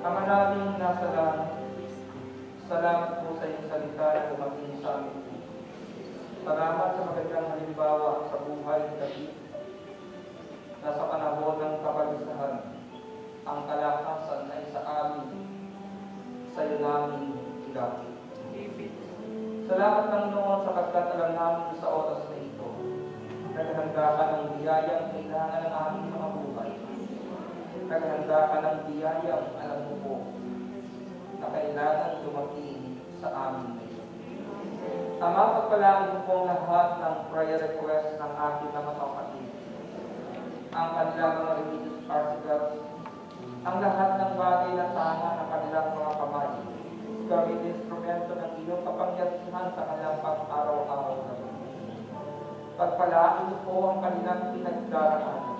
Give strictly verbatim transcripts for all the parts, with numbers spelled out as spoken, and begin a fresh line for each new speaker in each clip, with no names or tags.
Ama naming nasa langit, salamat po sa iyong salita na dumating sa amin. Salamat sa magandang halimbawa sa buhay ni David na sa panahon ng kabalisahan, ang kalakasan ay sa amin, sa iyo namin ilapit. Salamat Panginoon sapagkat alam namin sa oras na ito, naghahanda ka ng biyayang kailangan ng aming mga buhay. Naghahanda ka ng biyayang alam mo po na kailangan dumating sa amin ngayon. Ama, pagpalaan mo po lahat ng prayer request ng aking mga kapatid, ang kanilang mga religious articles, ang lahat ng bagay na tama ng kanilang mga kamay, gawin instrumento ng iyong kapangyarihan sa kanilang pang-araw-araw na buhay. Pagpalaan po ang kanilang pinagdaraanan.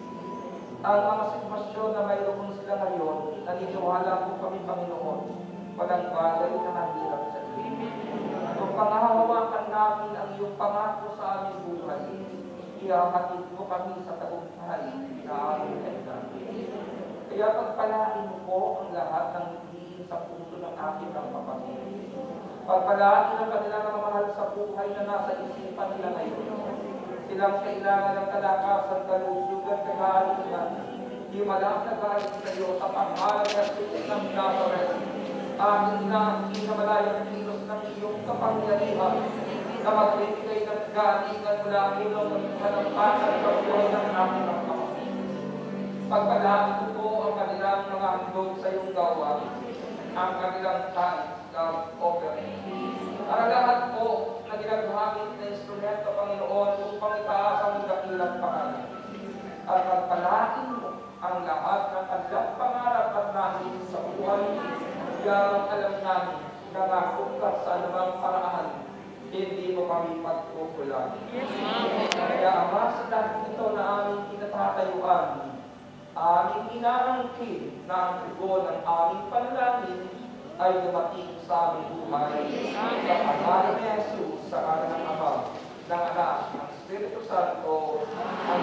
Ang mga sitwasyon na mayroon sila ngayon, naniniwala po kami, Panginoon, walang bagay na mahirap sa iyo. Kung pangahawakan namin ang iyong pangako sa aming buhay, ihahatid mo kami sa tagumpay na aming kailangan. Kaya pagpalaan mo po ang lahat ng hindi sa puso ng aking mga kapatid. Pagpalaan ang kanilang mga mahal sa buhay na nasa isipan nila ngayon. Silang kailangan ng kalakasan, kalusugan, kagalingan. Di malang nagalit sa iyo sa pangalan ng Jesus ng Nazareth. Amin na pinamalayang kilos ng iyong kapangyarihan na magbibigay ng galingan mula ang ilong ng kanampasan sa buhay ng aming mga kapatid. Pagpalaan po ang kanilang mga handog sa iyong gawa, ang kanilang tithes, love, offering. Para lahat po na ginagamit na instrumento, Panginoon, upang itaas ang dakilang pangalan. At pagpalaan mo ang lahat ng kanilang pangarap at namin sa buhay, kaya alam namin na nakukat sa anumang paraan, hindi mo kami pagkukulang. Kaya Ama, sa dahil ito na aming kinatatayuan, aming inaangkin na ang tugon ng aming panalangin ay dumating sa aming buhay. Sa pangalan ni Jesus, sa ngalan ng Ama, ng Anak, ng Espiritu Santo,